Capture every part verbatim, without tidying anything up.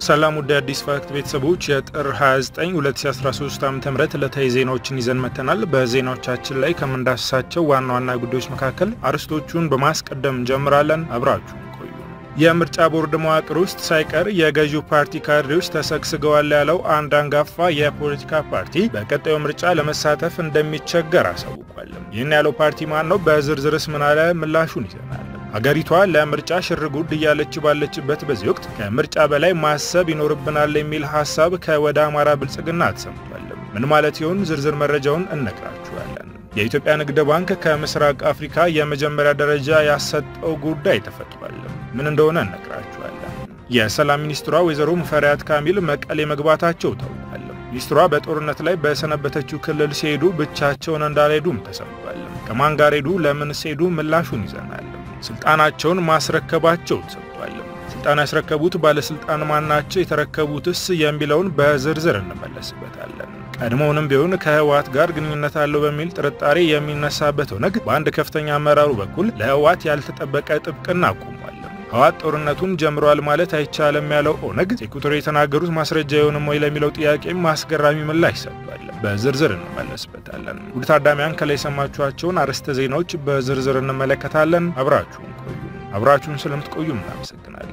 ሰላም ወደ አዲስ ፋክት ቤተሰቦች የጥር ሃያ ዘጠኝ ሁለት ሺህ አስራ ሶስት ዓ.ም ለታይ ዜናዎችን ይዘን መተናል። በዜናዎቻችን ላይ ከመንዳሰሳቸው ዋና ዋና ጉዳዮች መካከል አርስቶቹን በማስቀደም ጀምራለን። አብራችሁ ቆዩ። የምርጫ ቦርድ መዋቅር ውስጥ ሳይቀር የገዢው ፓርቲ ካድሬዎች ተሰግስገዋል ያለው አንድ አንጋፋ የፖለቲካ ፓርቲ በቀጣዩ ምርጫ ለመሳተፍ እንደሚቸገር አሳውቋል። ይህን ያለው ፓርቲ ማን ነው? በዝርዝርስ ምን አለ? ምላሹን ይዘናል። ሀገሪቷ ለምርጫ ሽርጉድ እያለች ባለችበት በዚህ ወቅት ከምርጫ በላይ ማሰብ ይኖርብናል የሚል ሐሳብ ከወደ አማራ ብልጽግና ተሰምቷል። ምን ማለት ይሆን? ዝርዝር መረጃውን እንነግራችኋለን። የኢትዮጵያ ንግድ ባንክ ከምስራቅ አፍሪካ የመጀመሪያ ደረጃ ያሰጠው ጉዳይ ተፈጥሯል። ምን እንደሆነ እንነግራችኋለን። የሰላም ሚኒስትሯ ወይዘሮ ሙፈሪያት ካሚል መቀሌ መግባታቸው ታውቋል። ሚኒስትሯ በጦርነት ላይ በሰነበተችው ክልል ሲሄዱ ብቻቸውን እንዳልሄዱም ተሰምቷል። ከማን ጋር ሄዱ? ለምን ሲሄዱ? ምላሹን ይዘናል። ስልጣናቸውን ማስረከባቸው ተሰጥቷል። ስልጣን ያስረከቡት ባለስልጣን ማናቸው? የተረከቡትስ የሚለውን በዝርዝር እንመለስበታለን። ቀድሞውንም ቢሆን ከህወሓት ጋር ግንኙነት አለው በሚል ጥርጣሬ የሚነሳበት ኦነግ በአንድ ከፍተኛ አመራሩ በኩል ለህወሓት ያልተጠበቀ ጥብቅና አቁሟል። ህወሓት ጦርነቱን ጀምሯል ማለት አይቻልም ያለው ኦነግ ሴኩሪቲ የተናገሩት ማስረጃ ይሆንም ወይ ለሚለው ጥያቄም ማስገራሚ ምላሽ ሰጥቷል። በዝርዝር እንመለስበታለን። ውድ ታዳሚያን ከላይ ሰማችኋቸውን አርዕስተ ዜናዎች በዝርዝር እንመለከታለን። አብራችሁን ቆዩ። አብራችሁን ስለምትቆዩ እናመሰግናለን።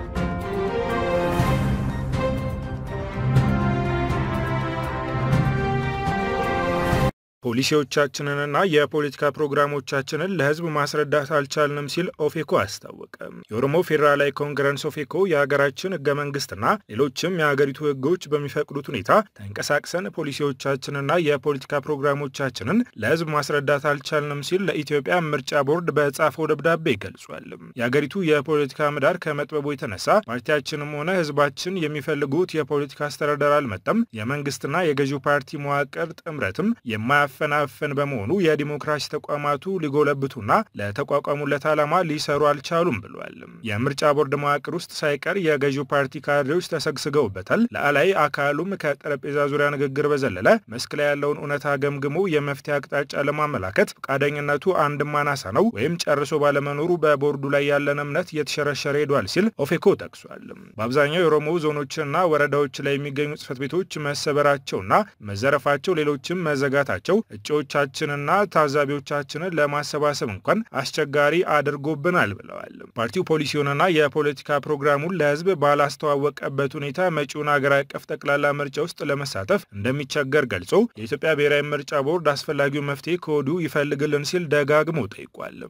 ፖሊሲዎቻችንንና የፖለቲካ ፕሮግራሞቻችንን ለህዝብ ማስረዳት አልቻልንም ሲል ኦፌኮ አስታወቀ። የኦሮሞ ፌዴራላዊ ኮንግረስ ኦፌኮ የሀገራችን ህገ መንግስትና ሌሎችም የሀገሪቱ ህጎች በሚፈቅዱት ሁኔታ ተንቀሳቅሰን ፖሊሲዎቻችንና የፖለቲካ ፕሮግራሞቻችንን ለህዝብ ማስረዳት አልቻልንም ሲል ለኢትዮጵያ ምርጫ ቦርድ በጻፈው ደብዳቤ ገልጿል። የሀገሪቱ የፖለቲካ ምህዳር ከመጥበቡ የተነሳ ፓርቲያችንም ሆነ ህዝባችን የሚፈልጉት የፖለቲካ አስተዳደር አልመጣም። የመንግስትና የገዢው ፓርቲ መዋቅር ጥምረትም የማ ፈናፈን በመሆኑ የዲሞክራሲ ተቋማቱ ሊጎለብቱና ለተቋቋሙለት ዓላማ ሊሰሩ አልቻሉም ብሏል። የምርጫ ቦርድ መዋቅር ውስጥ ሳይቀር የገዢው ፓርቲ ካድሬዎች ተሰግስገውበታል። ለአላይ አካሉም ከጠረጴዛ ዙሪያ ንግግር በዘለለ መስክ ላይ ያለውን እውነታ ገምግሞ የመፍትሄ አቅጣጫ ለማመላከት ፈቃደኝነቱ አንድም አናሳ ነው ወይም ጨርሶ ባለመኖሩ በቦርዱ ላይ ያለን እምነት እየተሸረሸረ ሄዷል ሲል ኦፌኮ ጠቅሷል። በአብዛኛው የኦሮሞ ዞኖችና ወረዳዎች ላይ የሚገኙ ጽሕፈት ቤቶች መሰበራቸውና መዘረፋቸው፣ ሌሎችም መዘጋታቸው እጩዎቻችንና ታዛቢዎቻችንን ለማሰባሰብ እንኳን አስቸጋሪ አድርጎብናል ብለዋል። ፓርቲው ፖሊሲውንና የፖለቲካ ፕሮግራሙን ለህዝብ ባላስተዋወቀበት ሁኔታ መጪውን ሀገር አቀፍ ጠቅላላ ምርጫ ውስጥ ለመሳተፍ እንደሚቸገር ገልጾ የኢትዮጵያ ብሔራዊ ምርጫ ቦርድ አስፈላጊው መፍትሄ ከወዲሁ ይፈልግልን ሲል ደጋግሞ ጠይቋል።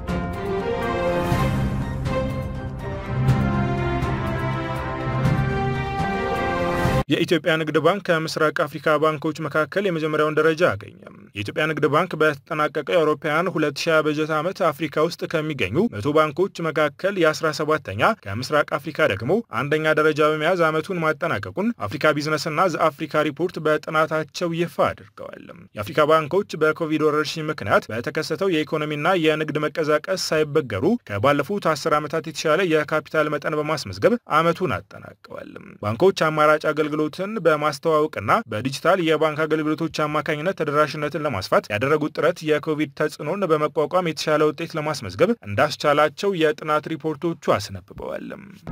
የኢትዮጵያ ንግድ ባንክ ከምስራቅ አፍሪካ ባንኮች መካከል የመጀመሪያውን ደረጃ አገኘ። የኢትዮጵያ ንግድ ባንክ በተጠናቀቀው የአውሮፓውያን ሁለት ሺህ በጀት ዓመት አፍሪካ ውስጥ ከሚገኙ መቶ ባንኮች መካከል የ17ኛ ከምስራቅ አፍሪካ ደግሞ አንደኛ ደረጃ በመያዝ ዓመቱን ማጠናቀቁን አፍሪካ ቢዝነስና ዘአፍሪካ ሪፖርት በጥናታቸው ይፋ አድርገዋል። የአፍሪካ ባንኮች በኮቪድ ወረርሽኝ ምክንያት በተከሰተው የኢኮኖሚና የንግድ መቀዛቀስ ሳይበገሩ ከባለፉት አስር ዓመታት የተሻለ የካፒታል መጠን በማስመዝገብ ዓመቱን አጠናቀዋል። ባንኮች አማራጭ አገልግሎት ትን በማስተዋወቅና በዲጂታል የባንክ አገልግሎቶች አማካኝነት ተደራሽነትን ለማስፋት ያደረጉት ጥረት የኮቪድ ተጽዕኖን በመቋቋም የተሻለ ውጤት ለማስመዝገብ እንዳስቻላቸው የጥናት ሪፖርቶቹ አስነብበዋል።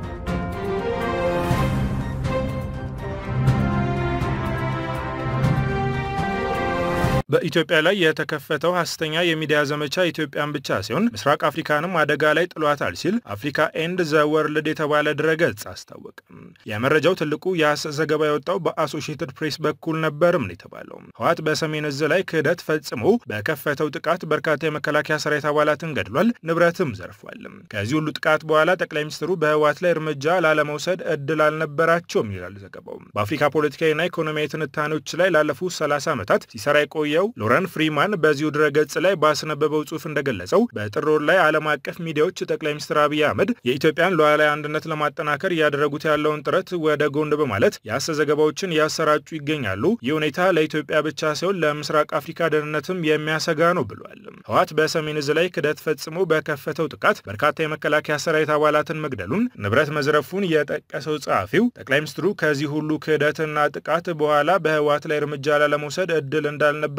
በኢትዮጵያ ላይ የተከፈተው ሐሰተኛ የሚዲያ ዘመቻ ኢትዮጵያን ብቻ ሳይሆን ምስራቅ አፍሪካንም አደጋ ላይ ጥሏታል ሲል አፍሪካ ኤንድ ዘ ወርልድ የተባለ ድረገጽ አስታወቀ። የመረጃው ትልቁ የሐሰት ዘገባ የወጣው በአሶሺየትድ ፕሬስ በኩል ነበርም ነው የተባለው። ህወሓት በሰሜን እዝ ላይ ክህደት ፈጽሞ በከፈተው ጥቃት በርካታ የመከላከያ ሰራዊት አባላትን ገድሏል፣ ንብረትም ዘርፏል። ከዚህ ሁሉ ጥቃት በኋላ ጠቅላይ ሚኒስትሩ በህወሓት ላይ እርምጃ ላለመውሰድ እድል አልነበራቸውም ይላል ዘገባው። በአፍሪካ ፖለቲካዊና ኢኮኖሚያዊ ትንታኔዎች ላይ ላለፉት ሰላሳ ዓመታት ሲሰራ የቆየ ሎረን ፍሪማን በዚሁ ድረገጽ ላይ ባስነበበው ጽሑፍ እንደገለጸው በጥር ወር ላይ ዓለም አቀፍ ሚዲያዎች ጠቅላይ ሚኒስትር አብይ አህመድ የኢትዮጵያን ሉዓላዊ አንድነት ለማጠናከር ያደረጉት ያለውን ጥረት ወደ ጎን በማለት የሐሰት ዘገባዎችን ያሰራጩ ይገኛሉ። ይህ ሁኔታ ለኢትዮጵያ ብቻ ሳይሆን ለምስራቅ አፍሪካ ደህንነትም የሚያሰጋ ነው ብሏል። ህወሓት በሰሜን እዝ ላይ ክህደት ፈጽሞ በከፈተው ጥቃት በርካታ የመከላከያ ሰራዊት አባላትን መግደሉን፣ ንብረት መዝረፉን የጠቀሰው ጸሐፊው ጠቅላይ ሚኒስትሩ ከዚህ ሁሉ ክህደትና ጥቃት በኋላ በህወሓት ላይ እርምጃ ላለመውሰድ እድል እንዳልነበረ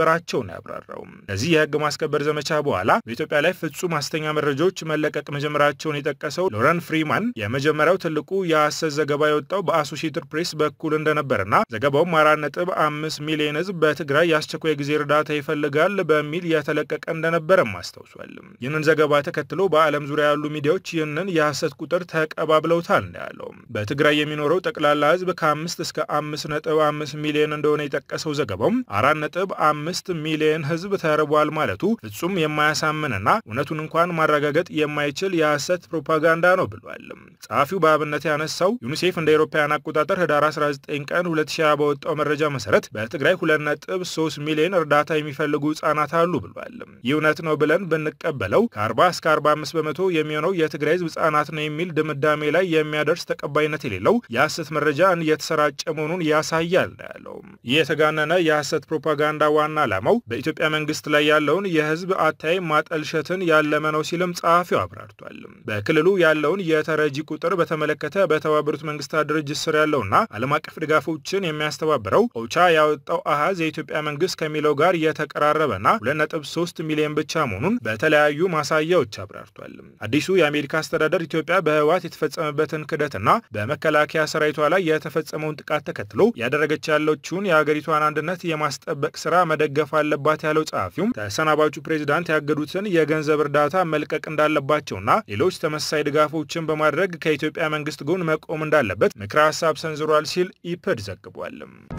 መጀመራቸውን ያብራራው። ከዚህ የህግ ማስከበር ዘመቻ በኋላ በኢትዮጵያ ላይ ፍጹም ሐሰተኛ መረጃዎች መለቀቅ መጀመራቸውን የጠቀሰው ሎረን ፍሪማን የመጀመሪያው ትልቁ የሐሰት ዘገባ የወጣው በአሶሺየትድ ፕሬስ በኩል እንደነበርና ዘገባውም አራት ነጥብ አምስት ሚሊዮን ህዝብ በትግራይ የአስቸኳይ ጊዜ እርዳታ ይፈልጋል በሚል የተለቀቀ እንደነበረም አስታውሷል። ይህንን ዘገባ ተከትሎ በዓለም ዙሪያ ያሉ ሚዲያዎች ይህንን የሐሰት ቁጥር ተቀባብለውታል ነው ያለው። በትግራይ የሚኖረው ጠቅላላ ህዝብ ከአምስት እስከ አምስት ነጥብ አምስት ሚሊዮን እንደሆነ የጠቀሰው ዘገባው አራት ነጥብ አምስት ሚሊዮን ህዝብ ተርቧል ማለቱ ፍጹም የማያሳምንና እውነቱን እንኳን ማረጋገጥ የማይችል የሐሰት ፕሮፓጋንዳ ነው ብሏል። ጸሐፊው በአብነት ያነሳው ዩኒሴፍ እንደ አውሮፓውያን አቆጣጠር ህዳር አስራ ዘጠኝ ቀን ሁለት ሺህ በወጣው መረጃ መሰረት በትግራይ ሁለት ነጥብ ሶስት ሚሊዮን እርዳታ የሚፈልጉ ህጻናት አሉ ብሏል። ይህ እውነት ነው ብለን ብንቀበለው ከአርባ እስከ አርባ አምስት በመቶ የሚሆነው የትግራይ ህዝብ ህጻናት ነው የሚል ድምዳሜ ላይ የሚያደርስ ተቀባይነት የሌለው የሐሰት መረጃ እየተሰራጨ መሆኑን ያሳያል ያለው። ይህ የተጋነነ የሐሰት ፕሮፓጋንዳ ዋና ዓላማው በኢትዮጵያ መንግስት ላይ ያለውን የህዝብ አታይ ማጠልሸትን ያለመ ነው ሲልም ጸሐፊው አብራርቷል። በክልሉ ያለውን የተረጂ ቁጥር በተመለከተ በተባበሩት መንግስታት ድርጅት ስር ያለውና ዓለም አቀፍ ድጋፎችን የሚያስተባብረው ኦቻ ያወጣው አሃዝ የኢትዮጵያ መንግስት ከሚለው ጋር የተቀራረበና ሁለት ነጥብ ሶስት ሚሊዮን ብቻ መሆኑን በተለያዩ ማሳያዎች አብራርቷል። አዲሱ የአሜሪካ አስተዳደር ኢትዮጵያ በህወሓት የተፈጸመበትን ክደትና በመከላከያ ሰራዊቷ ላይ የተፈጸመውን ጥቃት ተከትሎ ያደረገች ያለችውን የሀገሪቷን አንድነት የማስጠበቅ ስራ መደገፍ አለባት ያለው ጸሐፊው ተሰናባቹ ፕሬዝዳንት ያገዱትን የገንዘብ እርዳታ መልቀቅ እንዳለባቸውና ሌሎች ተመሳሳይ ድጋፎችን በማድረግ ከኢትዮጵያ መንግስት ጎን መቆም እንዳለበት ምክረ ሐሳብ ሰንዝሯል ሲል ኢፕድ ዘግቧል።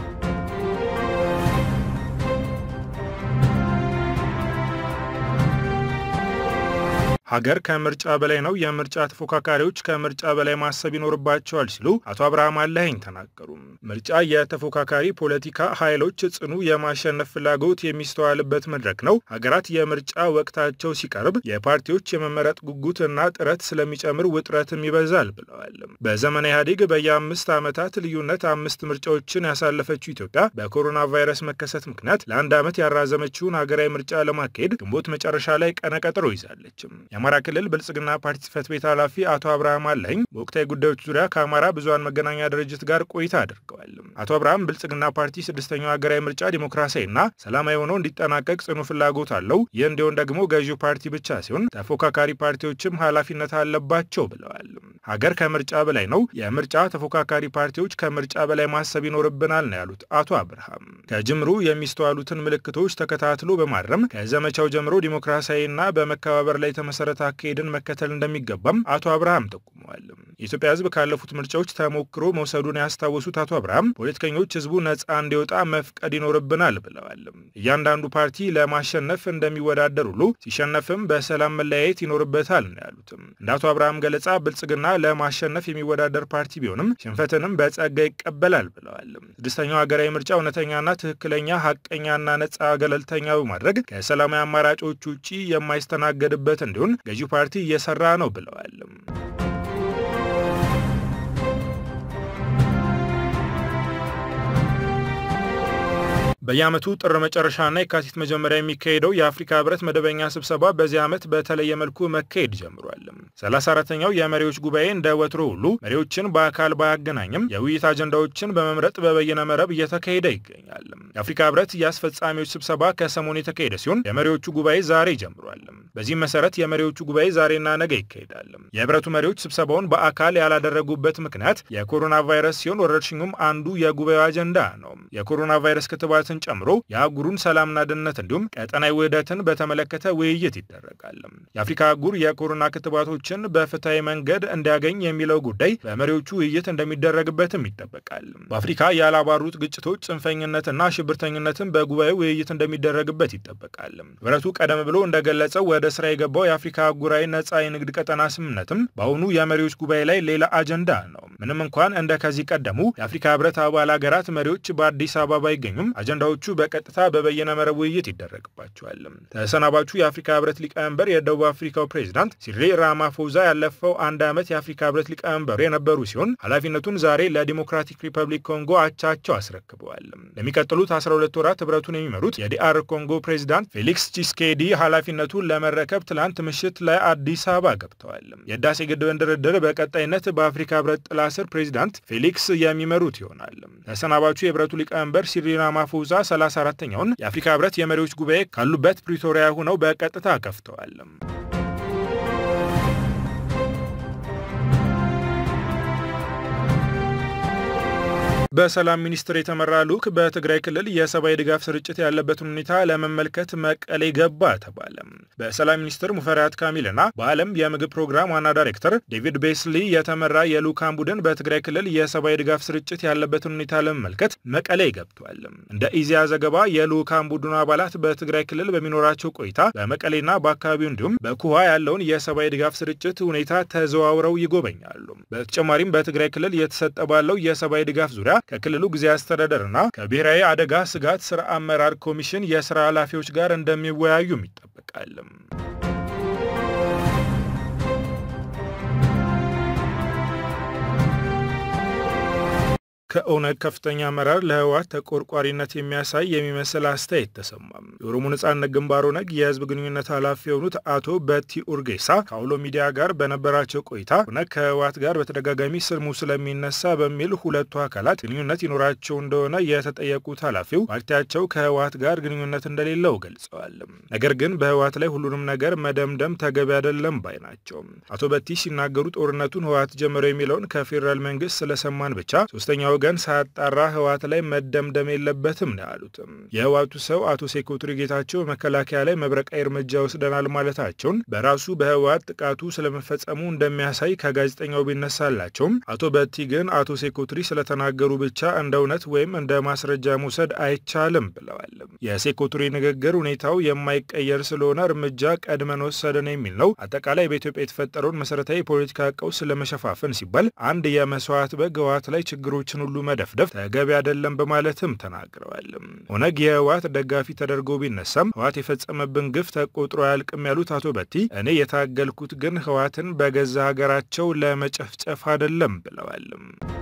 ሀገር ከምርጫ በላይ ነው፣ የምርጫ ተፎካካሪዎች ከምርጫ በላይ ማሰብ ይኖርባቸዋል ሲሉ አቶ አብርሃም አለኸኝ ተናገሩ። ምርጫ የተፎካካሪ ፖለቲካ ኃይሎች ጽኑ የማሸነፍ ፍላጎት የሚስተዋልበት መድረክ ነው። ሀገራት የምርጫ ወቅታቸው ሲቀርብ የፓርቲዎች የመመረጥ ጉጉትና ጥረት ስለሚጨምር ውጥረትም ይበዛል ብለዋል። በዘመነ ኢህአዴግ በየአምስት ዓመታት ልዩነት አምስት ምርጫዎችን ያሳለፈችው ኢትዮጵያ በኮሮና ቫይረስ መከሰት ምክንያት ለአንድ ዓመት ያራዘመችውን ሀገራዊ ምርጫ ለማካሄድ ግንቦት መጨረሻ ላይ ቀነቀጠሮ ይዛለች። የአማራ ክልል ብልጽግና ፓርቲ ጽሕፈት ቤት ኃላፊ አቶ አብርሃም አለኸኝ በወቅታዊ ጉዳዮች ዙሪያ ከአማራ ብዙሃን መገናኛ ድርጅት ጋር ቆይታ አድርገዋል። አቶ አብርሃም ብልጽግና ፓርቲ ስድስተኛው ሀገራዊ ምርጫ ዲሞክራሲያዊና ሰላማዊ ሆኖ እንዲጠናቀቅ ጽኑ ፍላጎት አለው። ይህ እንዲሆን ደግሞ ገዢው ፓርቲ ብቻ ሲሆን ተፎካካሪ ፓርቲዎችም ኃላፊነት አለባቸው ብለዋል። ሀገር ከምርጫ በላይ ነው፣ የምርጫ ተፎካካሪ ፓርቲዎች ከምርጫ በላይ ማሰብ ይኖርብናል ነው ያሉት አቶ አብርሃም። ከጅምሩ የሚስተዋሉትን ምልክቶች ተከታትሎ በማረም ከዘመቻው ጀምሮ ዲሞክራሲያዊና በመከባበር ላይ ተመሰረተ አካሄድን መከተል እንደሚገባም አቶ አብርሃም ጠቁመዋል። የኢትዮጵያ ሕዝብ ካለፉት ምርጫዎች ተሞክሮ መውሰዱን ያስታወሱት አቶ አብርሃም ፖለቲከኞች ሕዝቡ ነፃ እንዲወጣ መፍቀድ ይኖርብናል ብለዋል። እያንዳንዱ ፓርቲ ለማሸነፍ እንደሚወዳደር ሁሉ ሲሸነፍም በሰላም መለያየት ይኖርበታል ነው ያሉት። እንደ አቶ አብርሃም ገለጻ ብልጽግና ለማሸነፍ የሚወዳደር ፓርቲ ቢሆንም ሽንፈትንም በጸጋ ይቀበላል ብለዋል። ስድስተኛው ሀገራዊ ምርጫ እውነተኛና ትክክለኛ ሀቀኛና ነፃ ገለልተኛ በማድረግ ከሰላማዊ አማራጮች ውጪ የማይስተናገድበት እንዲሆን ገዢው ፓርቲ እየሰራ ነው ብለዋል። በየዓመቱ ጥር መጨረሻና የካቲት መጀመሪያ የሚካሄደው የአፍሪካ ህብረት መደበኛ ስብሰባ በዚህ ዓመት በተለየ መልኩ መካሄድ ጀምሯል። ሰላሳ አራተኛው የመሪዎች ጉባኤ እንደ ወትሮ ሁሉ መሪዎችን በአካል ባያገናኝም የውይይት አጀንዳዎችን በመምረጥ በበይነ መረብ እየተካሄደ ይገኛል። የአፍሪካ ህብረት የአስፈጻሚዎች ስብሰባ ከሰሞኑ የተካሄደ ሲሆን የመሪዎቹ ጉባኤ ዛሬ ጀምሯል። በዚህም መሰረት የመሪዎቹ ጉባኤ ዛሬና ነገ ይካሄዳል። የህብረቱ መሪዎች ስብሰባውን በአካል ያላደረጉበት ምክንያት የኮሮና ቫይረስ ሲሆን ወረርሽኙም አንዱ የጉባኤው አጀንዳ ነው። የኮሮና ቫይረስ ክትባትን ጨምሮ የአህጉሩን ሰላምና ደህንነት እንዲሁም ቀጠናዊ ውህደትን በተመለከተ ውይይት ይደረጋል። የአፍሪካ አህጉር የኮሮና ክትባቶችን በፍትሃዊ መንገድ እንዲያገኝ የሚለው ጉዳይ በመሪዎቹ ውይይት እንደሚደረግበትም ይጠበቃል። በአፍሪካ ያላባሩት ግጭቶች፣ ጽንፈኝነትና ሽብርተኝነትን በጉባኤው ውይይት እንደሚደረግበት ይጠበቃል። ህብረቱ ቀደም ብሎ እንደገለጸው ወደ ስራ የገባው የአፍሪካ አህጉራዊ ነጻ የንግድ ቀጠና ስምምነትም በአሁኑ የመሪዎች ጉባኤ ላይ ሌላ አጀንዳ ነው። ምንም እንኳን እንደ ከዚህ ቀደሙ የአፍሪካ ህብረት አባል ሀገራት መሪዎች በአዲስ አበባ አይገኙም፣ አጀንዳዎቹ በቀጥታ በበየነ መረብ ውይይት ይደረግባቸዋል። ተሰናባቹ የአፍሪካ ህብረት ሊቀመንበር የደቡብ አፍሪካው ፕሬዝዳንት ሲሪል ራማፎዛ ያለፈው አንድ ዓመት የአፍሪካ ህብረት ሊቀመንበር የነበሩ ሲሆን ኃላፊነቱን ዛሬ ለዲሞክራቲክ ሪፐብሊክ ኮንጎ አቻቸው አስረክበዋል። ለሚቀጥሉት አስራ ሁለት ወራት ህብረቱን የሚመሩት የዲአር ኮንጎ ፕሬዝዳንት ፌሊክስ ቺስኬዲ ኃላፊነቱን ለመረከብ ትላንት ምሽት ላይ አዲስ አበባ ገብተዋል። የህዳሴ ግድብን ድርድር በቀጣይነት በአፍሪካ ህብረት ጥላ ስር ፕሬዝዳንት ፌሊክስ የሚመሩት ይሆናል። ተሰናባቹ የህብረቱ ሊቀመንበር ሲሪል ራማፎዛ ሰላሳ አራተኛውን የአፍሪካ ህብረት የመሪዎች ጉባኤ ካሉበት ፕሪቶሪያ ሆነው በቀጥታ ከፍተዋል። በሰላም ሚኒስትር የተመራ ልዑክ በትግራይ ክልል የሰብአዊ ድጋፍ ስርጭት ያለበትን ሁኔታ ለመመልከት መቀሌ ገባ ተባለ። በሰላም ሚኒስትር ሙፈሪያት ካሚልና በዓለም የምግብ ፕሮግራም ዋና ዳይሬክተር ዴቪድ ቤስሊ የተመራ የልዑካን ቡድን በትግራይ ክልል የሰብአዊ ድጋፍ ስርጭት ያለበትን ሁኔታ ለመመልከት መቀሌ ገብቷል። እንደ ኢዜአ ዘገባ የልዑካን ቡድኑ አባላት በትግራይ ክልል በሚኖራቸው ቆይታ በመቀሌና በአካባቢው እንዲሁም በኩሃ ያለውን የሰብአዊ ድጋፍ ስርጭት ሁኔታ ተዘዋውረው ይጎበኛሉ። በተጨማሪም በትግራይ ክልል የተሰጠ ባለው የሰብአዊ ድጋፍ ዙሪያ ከክልሉ ጊዜያዊ አስተዳደርና ከብሔራዊ አደጋ ስጋት ስራ አመራር ኮሚሽን የስራ ኃላፊዎች ጋር እንደሚወያዩም ይጠበቃል። ከኦነግ ከፍተኛ አመራር ለህወሓት ተቆርቋሪነት የሚያሳይ የሚመስል አስተያየት ተሰማ። የኦሮሞ ነጻነት ግንባር ኦነግ የህዝብ ግንኙነት ኃላፊ የሆኑት አቶ በቲ ኡርጌሳ ከአውሎ ሚዲያ ጋር በነበራቸው ቆይታ ኦነግ ከህወሓት ጋር በተደጋጋሚ ስሙ ስለሚነሳ በሚል ሁለቱ አካላት ግንኙነት ይኖራቸው እንደሆነ የተጠየቁት ኃላፊው ፓርቲያቸው ከህወሓት ጋር ግንኙነት እንደሌለው ገልጸዋል። ነገር ግን በህወሓት ላይ ሁሉንም ነገር መደምደም ተገቢ አይደለም ባይ ናቸው። አቶ በቲ ሲናገሩ ጦርነቱን ህወሓት ጀመረው የሚለውን ከፌደራል መንግስት ስለሰማን ብቻ ሶስተኛው ገን ሳጣራ ህወሓት ላይ መደምደም የለበትም ነው ያሉት። የህወሓቱ ሰው አቶ ሴኮትሪ ጌታቸው መከላከያ ላይ መብረቃዊ እርምጃ ወስደናል ማለታቸውን በራሱ በህወሓት ጥቃቱ ስለመፈጸሙ እንደሚያሳይ ከጋዜጠኛው ቢነሳላቸውም አቶ በቲ ግን አቶ ሴኮትሪ ስለተናገሩ ብቻ እንደ እውነት ወይም እንደ ማስረጃ መውሰድ አይቻልም ብለዋል። የሴኮትሪ ንግግር ሁኔታው የማይቀየር ስለሆነ እርምጃ ቀድመን ወሰደን የሚል ነው። አጠቃላይ በኢትዮጵያ የተፈጠረውን መሰረታዊ ፖለቲካ ቀውስ ለመሸፋፈን ሲባል አንድ የመስዋዕት በግ ህወሓት ላይ ችግሮችን ሁሉ መደፍደፍ ተገቢ አይደለም በማለትም ተናግረዋል። ኦነግ የህወሓት ደጋፊ ተደርጎ ቢነሳም ህወሓት የፈጸመብን ግፍ ተቆጥሮ ያልቅም ያሉት አቶ በቲ እኔ የታገልኩት ግን ህወሓትን በገዛ ሀገራቸው ለመጨፍጨፍ አይደለም ብለዋል።